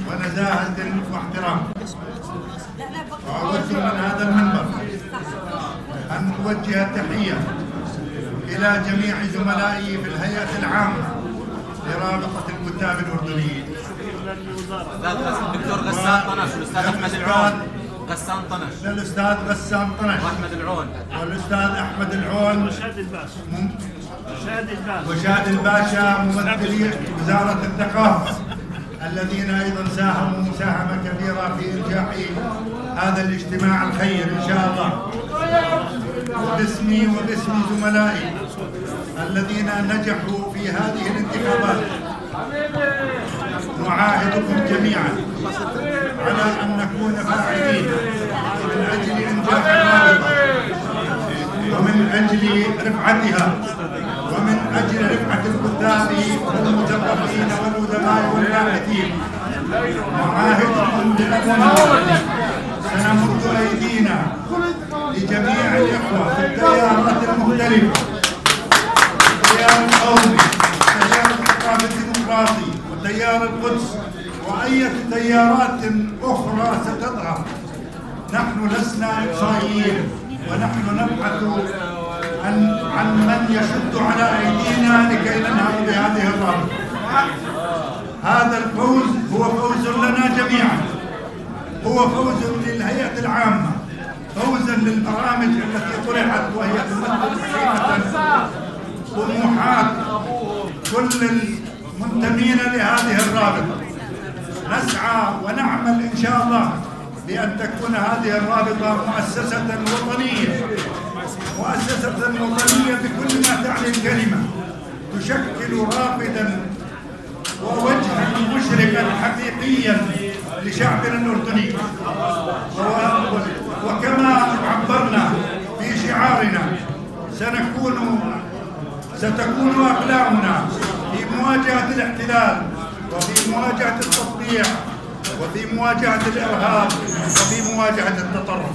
ونزاهة واحترام. وأود من هذا المنبر أن أوجه التحية إلى جميع زملائي في الهيئة العامة لرابطة الكتاب الأردنيين. الدكتور غسان طنش والأستاذ أحمد العون. غسان طنش. للأستاذ غسان طنش. وأحمد العون. والأستاذ أحمد العون. وشاد الباشا. وشاد الباشا ممثلي وزارة الثقافة الذين أيضا ساهموا مساهمة كبيرة في إنجاح هذا الاجتماع الخير إن شاء الله. وباسمي وباسم زملائي الذين نجحوا في هذه الانتخابات نعاهدكم جميعا على أن نكون فاعلين من أجل إنجاح الرابطة ومن أجل رفعتها ومن أجل رفعة الكتاب والمثقفين والأدباء والباحثين. نعاهدكم بأننا سنمد أيدينا لجميع الإخوة في التيارات المختلفة، التيار القومي، التيار الثقافي الديمقراطي، وتيار القدس، وأي تيارات أخرى ستظهر. نحن لسنا إقصائيين، ونحن نبحث عن من يشد على أيدينا لكي ننهض بهذه الرابطة. هذا الفوز هو فوز لنا جميعا، هو فوز للهيئة العامة، فوزا للبرامج التي طرحت وهي تمثل حقيقة طموحات كل المنتمين لهذه الرابطة. نسعى ونعمل إن شاء الله بأن تكون هذه الرابطة مؤسسة وطنية، مؤسسة وطنية بكل ما تعني الكلمة، تشكل رافدا ووجها مشرقا حقيقيا لشعبنا الأردني. وكما عبرنا في شعارنا ستكون أقلامنا في مواجهة الاحتلال وفي مواجهة التطبيع وفي مواجهة الإرهاب وفي مواجهة التطرف.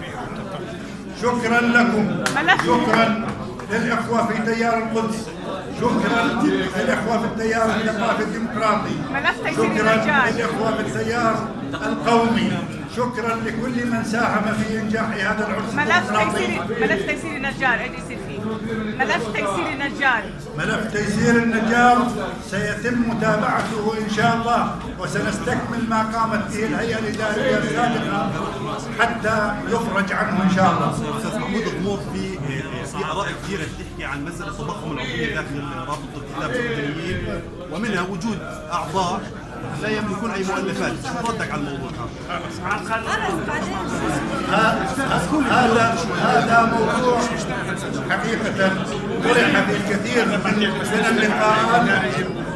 شكرا لكم، شكرا للإخوة في تيار القدس، شكرا للإخوة في التيار الثقافي الديمقراطي، شكرا للإخوة في التيار القومي، شكرا لكل من ساهم في إنجاح هذا العرس الديمقراطي. ملف تيسير النجار اللي يصير فيه ملف تيسير النجار. ملف تيسير النجار سيتم متابعته إن شاء الله، وسنستكمل ما قامت به الهيئة الإدارية السابقة حتى يفرج عنه إن شاء الله. أستاذ محمود الغمور في آراء كثيرة تحكي عن مسألة التضخم العضوية داخل رابطة الكتاب الأردنيين، ومنها وجود أعضاء لا يملكون أي مؤلفات. شو ردك على الموضوع هذا موضوع حقيقة طرح في الكثير من اللقاءات،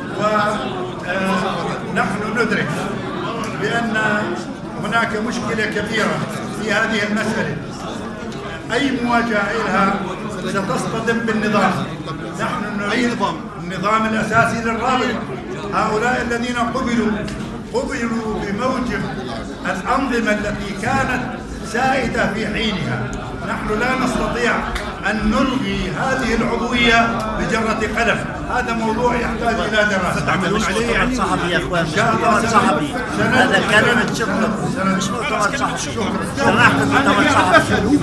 ونحن ندرك بأن هناك مشكلة كبيرة في هذه المسألة. أي مواجهة لها ستصطدم بالنظام. نحن نريد النظام الأساسي للرابطة. هؤلاء الذين قبلوا بموجب الأنظمة التي كانت سائدة في حينها. نحن لا نستطيع أن نلغي هذه العضوية بجرة قلم. هذا موضوع يحتاج إلى دراسة. تعملون عليه يعني صحفي يا اخوان، مؤتمر صحفي. هذا كلمة شكر، مش مؤتمر صحفي. سمحت مؤتمر صحفي.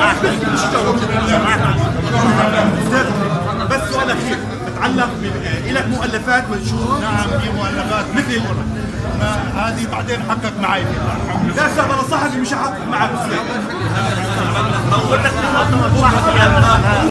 بس سؤال أخير بتعلق لك مؤلفات منشورة؟ نعم، في مؤلفات مثل هذه بعدين حقق معي فيها. لا استاذ، انا صحفي مش هحقق معك. مؤتمر صحفي.